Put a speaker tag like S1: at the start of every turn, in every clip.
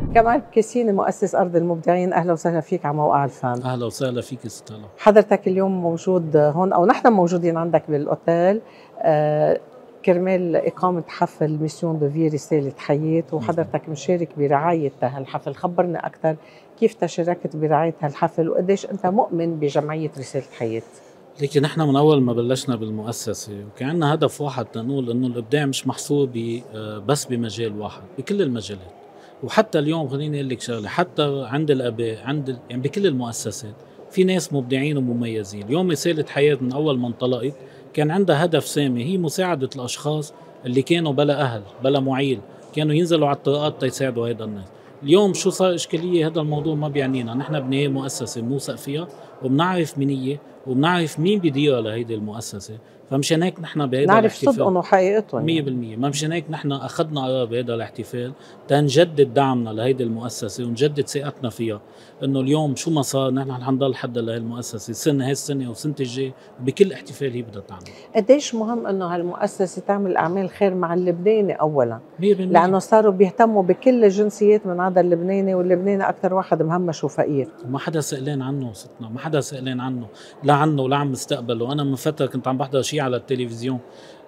S1: كمال كيسيني مؤسس أرض المبدعين، أهلا وسهلا فيك على موقع الفن.
S2: اهلا وسهلا فيك ست هلا.
S1: حضرتك اليوم موجود هون أو نحن موجودين عندك بالأوتيل كرمال إقامة حفل ميسيون دو في رسالة حياة، وحضرتك مشارك برعاية هالحفل. خبرنا أكثر كيف تشاركت برعاية هالحفل وقديش أنت مؤمن بجمعية رسالة حياة.
S2: لكن نحن من اول ما بلشنا بالمؤسسه وكان عندنا هدف واحد تنقول انه الابداع مش محصور بس بمجال واحد، بكل المجالات. وحتى اليوم خليني اقول لك شغله، حتى عند الاباء يعني بكل المؤسسات في ناس مبدعين ومميزين. اليوم رساله حياه من اول ما انطلقت كان عندها هدف سامي، هي مساعده الاشخاص اللي كانوا بلا اهل بلا معيل، كانوا ينزلوا على الطرقات تيساعدوا هيدا الناس. اليوم شو صار اشكاليه؟ هذا الموضوع ما بيعنينا، نحن بنيه مؤسسه موثق فيها وبنعرف مين هي وبنعرف مين بيديرها لهيدي المؤسسه. فمشان هيك نحن بهذا
S1: نعرف صدقهم وحقيقتهم
S2: 100%. ما مشان هيك نحن اخذنا قرار بهذا الاحتفال تنجدد دعمنا لهيدي المؤسسه ونجدد ثقتنا فيها، انه اليوم شو ما صار نحن رح نضل حدا لهي المؤسسه السنه هي السنه والسنه الجايه، بكل احتفال هي بدها تعمل.
S1: قديش مهم انه هالمؤسسه تعمل اعمال خير مع اللبناني اولا،
S2: 100%.
S1: لانه صاروا بيهتموا بكل الجنسيات من هذا اللبناني، واللبناني اكثر واحد مهمش وفقير
S2: وما حدا سألان عنه ستنا، ما حدا سألان عنه، لا عنه ولا عن مستقبله. انا من فتره كنت عم بحضر شيء على التلفزيون،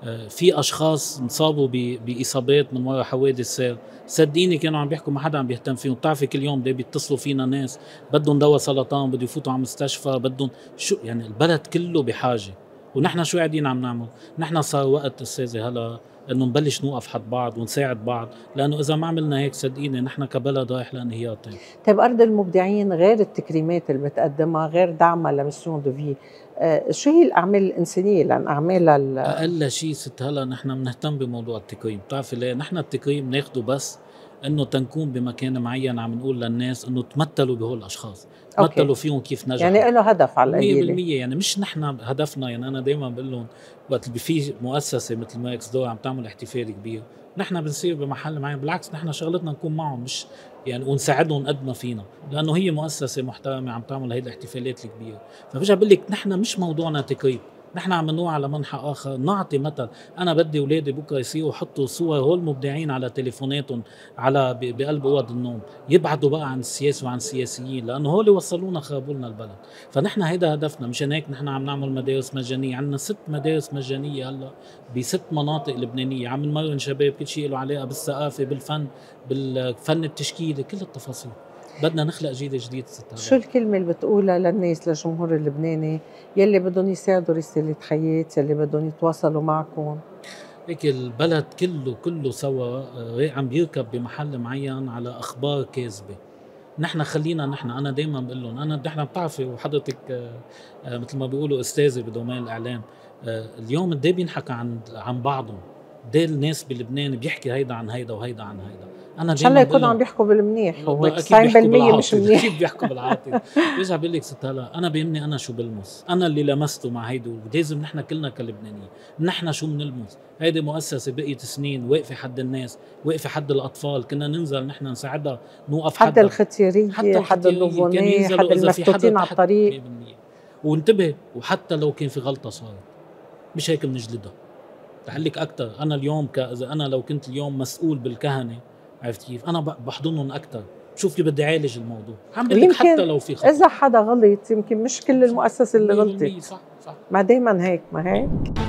S2: في اشخاص انصابوا باصابات من وراء حوادث سير، صدقيني كانوا عم بيحكوا ما حدا عم بيهتم فيهم. بتعرفي كل يوم بيتصلوا فينا ناس بدهم دواء سرطان، بده يفوتوا على مستشفى، بدهم شو يعني، البلد كله بحاجه. ونحن شو قاعدين عم نعمل؟ نحن صار وقت استاذه هلا انه نبلش نوقف حد بعض ونساعد بعض، لانه اذا ما عملنا هيك صدقيني نحن كبلد رايح لانهيار تاني.
S1: طيب أرض المبدعين غير التكريمات اللي بتقدمها، غير دعمها لميسيون دو في، شو هي الأعمال الإنسانية؟ لأن أعمالها
S2: اقل شيء ست هلا نحن بنهتم بموضوع التكريم. بتعرفي ليه؟ نحن التكريم ناخده بس انه تنكون بمكان معين عم نقول للناس انه تمثلوا بهول الاشخاص، تمثلوا فيهم كيف نجحوا.
S1: يعني له هدف على القليله
S2: 100%. يعني مش نحن هدفنا، يعني انا دائما بقول لهم وقت اللي في مؤسسه مثل ماكس دور عم تعمل احتفال كبير، نحن بنصير بمحل معين، بالعكس نحن شغلتنا نكون معهم، مش يعني ونساعدهم قد ما فينا، لانه هي مؤسسه محترمه عم تعمل هيدي الاحتفالات الكبيره. فبرجع بقول لك نحن مش موضوعنا تكريم، نحن عم نروح على منحى اخر نعطي مثل. انا بدي اولادي بكره يصيروا يحطوا صور هول مبدعين على تليفوناتهم على بقلب اوض النوم، يبعدوا بقى عن السياسه وعن السياسيين، لانه هول وصلونا خربوا لنا البلد. فنحن هيدا هدفنا. مشان هيك نحن عم نعمل مدارس مجانيه، عندنا 6 مدارس مجانيه هلا ب6 مناطق لبنانيه، عم نمرن شباب كل شيء له علاقه بالثقافه، بالفن، بالفن التشكيلي، كل التفاصيل. بدنا نخلق جيل جديد ست.
S1: شو الكلمة اللي بتقولها للناس، للجمهور اللبناني يلي بدهم يساعدوا رسالة حياة، يلي بدهم يتواصلوا معكم؟
S2: هيك البلد كله سوا عم بيركب بمحل معين على اخبار كاذبه. نحن خلينا انا دائما بقول لهم، نحن بتعرفي وحضرتك مثل ما بيقولوا استاذه بدومين الاعلام، اليوم قد ايه بينحكى عن بعضهم، قد ايه الناس بلبنان بيحكي هيدا عن هيدا وهيدا عن هيدا. انا
S1: ان شاء الله يكونوا عم بيحكوا بالمنيح، هو 90% مش منيح.
S2: اكيد بيحكوا بالعاطفه. برجع بقول لك ست هلا، انا بيهمني انا شو بلمس، انا اللي لمسته مع هيدي، ولازم نحن كلنا كلبنانيين نحن شو بنلمس. هيدي مؤسسه بقيت سنين واقفه حد الناس، واقفه حد الاطفال، كنا ننزل نحن نساعدها، نوقف
S1: حد الختياريه، حد النوفوني، حد المفتوتين على الطريق.
S2: وانتبه، وحتى لو كان في غلطه صارت مش هيك بنجلدها. تعلق اكثر. انا اليوم اذا انا لو كنت اليوم مسؤول بالكهنه، عرفت كيف؟ انا بحضنهم اكثر، بشوف كيف بدي اعالج الموضوع. عم بقول حتى لو في خطأ،
S1: اذا حدا غلط يمكن مش كل المؤسسه اللي غلطت.
S2: صح
S1: ما دايما هيك، ما هيك.